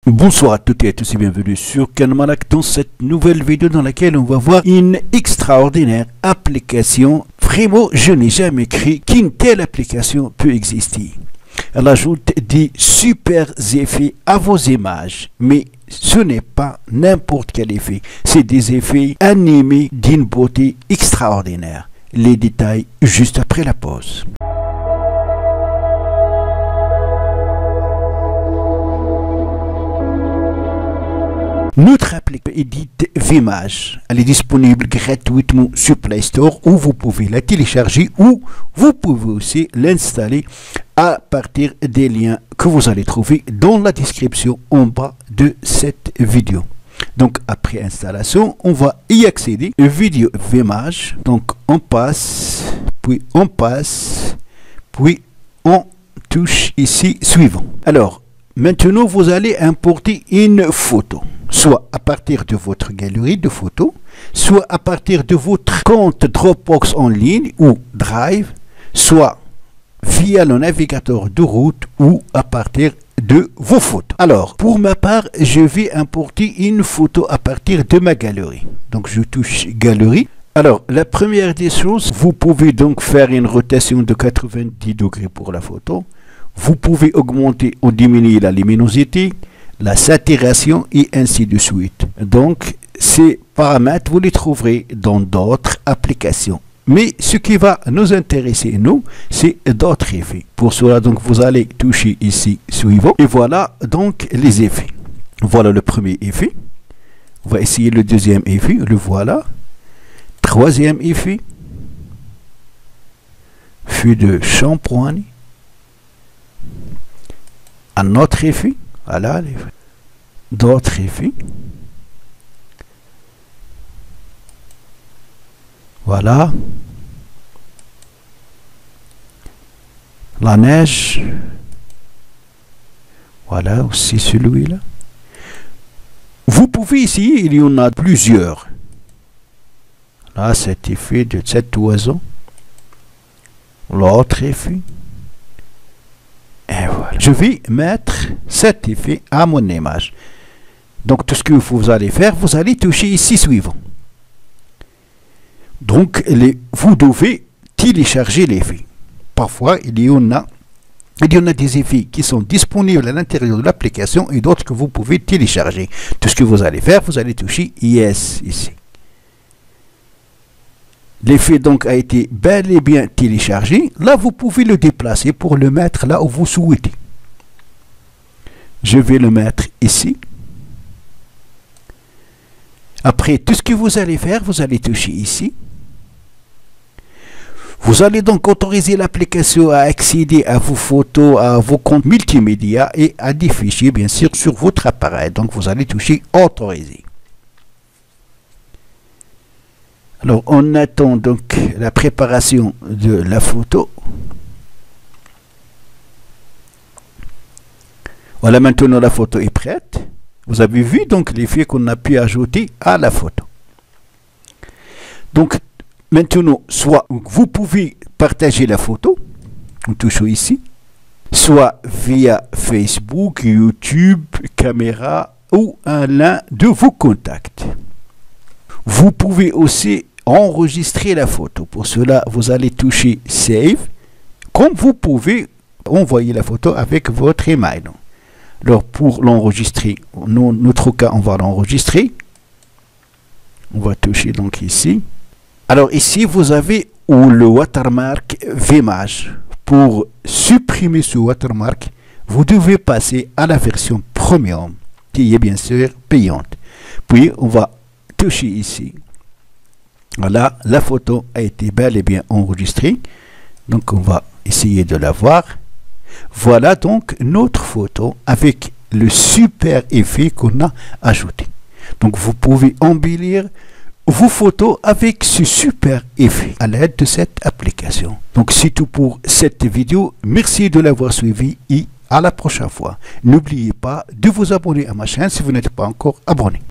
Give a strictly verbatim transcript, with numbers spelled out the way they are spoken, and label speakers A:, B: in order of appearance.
A: Bonsoir à toutes et à tous et bienvenue sur Kanmalak dans cette nouvelle vidéo dans laquelle on va voir une extraordinaire application. Vraiment, je n'ai jamais cru qu'une telle application peut exister. Elle ajoute des super effets à vos images, mais ce n'est pas n'importe quel effet. C'est des effets animés d'une beauté extraordinaire. Les détails juste après la pause. Notre application Edit Vimage, elle est disponible gratuitement sur Play Store où vous pouvez la télécharger ou vous pouvez aussi l'installer à partir des liens que vous allez trouver dans la description en bas de cette vidéo. Donc après installation, on va y accéder. Vidéo Vimage, donc on passe, puis on passe, puis on touche ici suivant. Alors maintenant vous allez importer une photo, soit à partir de votre galerie de photos, soit à partir de votre compte Dropbox en ligne ou Drive, soit via le navigateur de route ou à partir de vos photos. Alors, pour ma part, je vais importer une photo à partir de ma galerie. Donc, je touche Galerie. Alors, la première des choses, vous pouvez donc faire une rotation de quatre-vingt-dix degrés pour la photo. Vous pouvez augmenter ou diminuer la luminosité, la saturation et ainsi de suite. Donc, ces paramètres, vous les trouverez dans d'autres applications. Mais ce qui va nous intéresser, nous, c'est d'autres effets. Pour cela, donc, vous allez toucher ici, suivant. Et voilà, donc, les effets. Voilà le premier effet. On va essayer le deuxième effet. Le voilà. Troisième effet. Feu de shampoing. Un autre effet. Voilà, d'autres effets. Voilà. La neige. Voilà aussi celui-là. Vous pouvez essayer, il y en a plusieurs. Là, cet effet de cet oiseau. L'autre effet. Et voilà. Je vais mettre cet effet à mon image. Donc, tout ce que vous allez faire, vous allez toucher ici suivant. Donc, les, vous devez télécharger l'effet. Parfois, il y, en a, il y en a des effets qui sont disponibles à l'intérieur de l'application et d'autres que vous pouvez télécharger. Tout ce que vous allez faire, vous allez toucher Yes ici. L'effet donc a été bel et bien téléchargé. Là, vous pouvez le déplacer pour le mettre là où vous souhaitez. Je vais le mettre ici. Après, tout ce que vous allez faire, vous allez toucher ici. Vous allez donc autoriser l'application à accéder à vos photos, à vos comptes multimédia et à des fichiers, bien sûr, sur votre appareil. Donc, vous allez toucher Autoriser. Alors, on attend donc la préparation de la photo. Voilà, maintenant la photo est prête. Vous avez vu donc l'effet qu'on a pu ajouter à la photo. Donc, maintenant, soit vous pouvez partager la photo, en touchant ici, soit via Facebook, YouTube, caméra ou un l'un de vos contacts. Vous pouvez aussi enregistrer la photo. Pour cela, vous allez toucher Save. Comme vous pouvez envoyer la photo avec votre email. Alors, pour l'enregistrer, dans notre cas, on va l'enregistrer. On va toucher donc ici. Alors, ici, vous avez le watermark Vimage. Pour supprimer ce watermark, vous devez passer à la version Premium, qui est bien sûr payante. Puis, on va toucher ici. Voilà, la photo a été bel et bien enregistrée. Donc, on va essayer de la voir. Voilà donc notre photo avec le super effet qu'on a ajouté. Donc, vous pouvez embellir vos photos avec ce super effet à l'aide de cette application. Donc, c'est tout pour cette vidéo. Merci de l'avoir suivi et à la prochaine fois. N'oubliez pas de vous abonner à ma chaîne si vous n'êtes pas encore abonné.